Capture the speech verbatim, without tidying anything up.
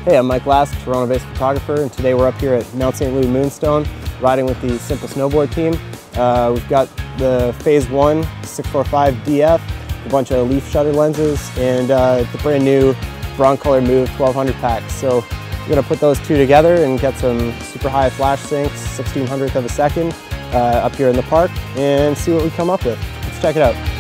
Hey, I'm Mike Lask, Toronto-based photographer, and today we're up here at Mount Saint Louis Moonstone, riding with the Simple Snowboard team. Uh, we've got the Phase one six forty-five D F, a bunch of leaf shutter lenses, and uh, the brand new Broncolor Move twelve hundred pack. So we're going to put those two together and get some super high flash syncs, sixteen hundredth of a second, uh, up here in the park, and see what we come up with. Let's check it out.